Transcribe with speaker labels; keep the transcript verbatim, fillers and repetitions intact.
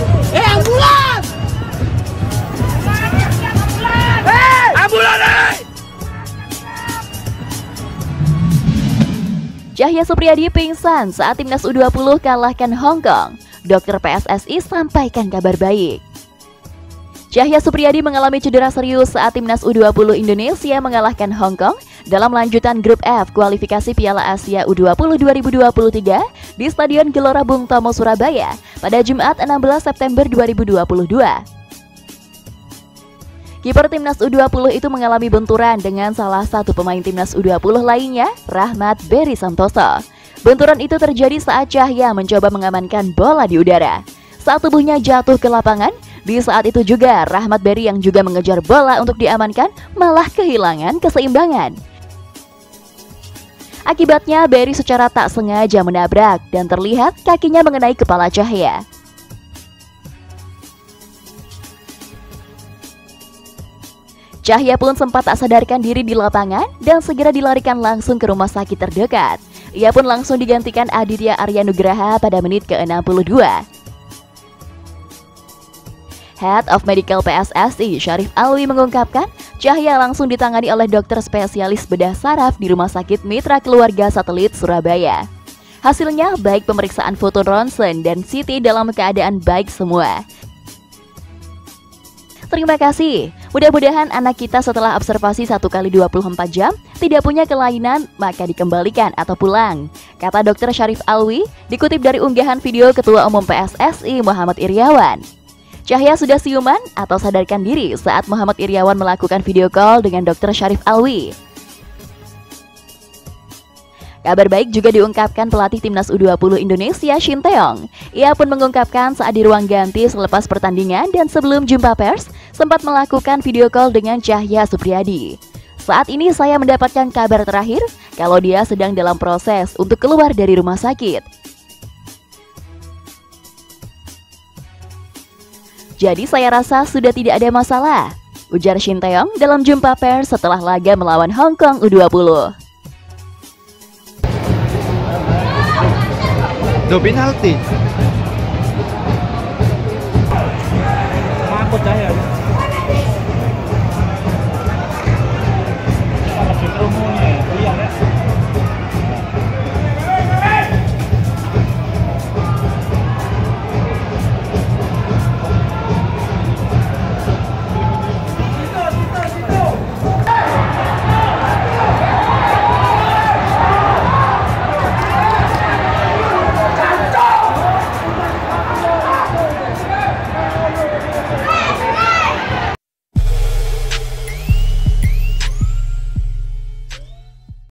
Speaker 1: Eh, ambulan! Eh, ambulan! Eh!
Speaker 2: Cahya Supriyadi pingsan saat timnas U dua puluh kalahkan Hong Kong. Dokter P S S I sampaikan kabar baik. Cahya Supriyadi mengalami cedera serius saat timnas U dua puluh Indonesia mengalahkan Hong Kong dalam lanjutan grup F kualifikasi Piala Asia U dua puluh dua ribu dua puluh tiga di Stadion Gelora Bung Tomo, Surabaya pada Jumat enam belas September dua ribu dua puluh dua. Kiper timnas U dua puluh itu mengalami benturan dengan salah satu pemain timnas U dua puluh lainnya, Rahmat Beri Santoso. Benturan itu terjadi saat Cahya mencoba mengamankan bola di udara. Saat tubuhnya jatuh ke lapangan, di saat itu juga Rahmat Beri yang juga mengejar bola untuk diamankan malah kehilangan keseimbangan. Akibatnya Beri secara tak sengaja menabrak dan terlihat kakinya mengenai kepala Cahya. Cahya pun sempat tak sadarkan diri di lapangan dan segera dilarikan langsung ke rumah sakit terdekat. Ia pun langsung digantikan Aditya Arya Nugraha pada menit ke enam puluh dua. Head of Medical P S S I, Syarif Alwi mengungkapkan, Cahya langsung ditangani oleh dokter spesialis bedah saraf di Rumah Sakit Mitra Keluarga Satelit Surabaya. Hasilnya baik pemeriksaan foto ronsen dan C T dalam keadaan baik semua. Terima kasih. Mudah-mudahan anak kita setelah observasi satu kali dua puluh empat jam tidak punya kelainan, maka dikembalikan atau pulang, kata dokter Syarif Alwi dikutip dari unggahan video Ketua Umum P S S I Muhammad Iryawan. Cahya sudah siuman atau sadarkan diri saat Muhammad Iryawan melakukan video call dengan dokter Syarif Alwi. Kabar baik juga diungkapkan pelatih timnas U dua puluh Indonesia Shin Tae-yong. Ia pun mengungkapkan saat di ruang ganti selepas pertandingan dan sebelum jumpa pers sempat melakukan video call dengan Cahya Supriyadi. Saat ini saya mendapatkan kabar terakhir kalau dia sedang dalam proses untuk keluar dari rumah sakit. Jadi saya rasa sudah tidak ada masalah, ujar Shin Tae-yong dalam jumpa pers setelah laga melawan Hong Kong U dua puluh.
Speaker 3: Do penalti.
Speaker 1: Makut Cahya.